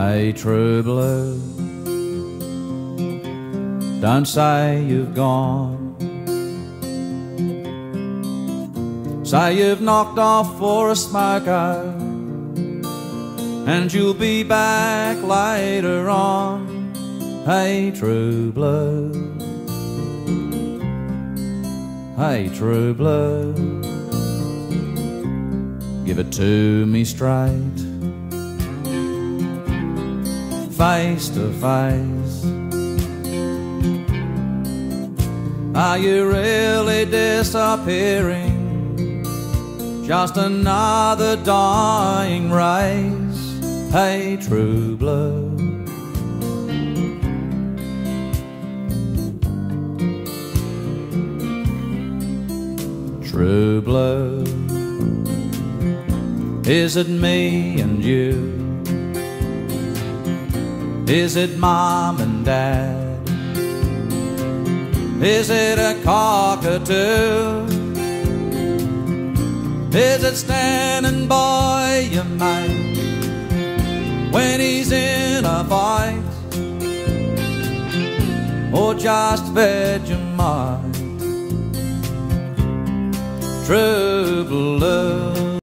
Hey, true blue, don't say you've gone. Say you've knocked off for a smoko, and you'll be back later on. Hey, true blue, hey, true blue, give it to me straight, face to face. Are you really disappearing? Just another dying race. Hey, true blue, true blue, is it me and you? Is it mom and dad? Is it a cockatoo? Is it standing by your mate when he's in a fight? Or just Vegemite? True blue.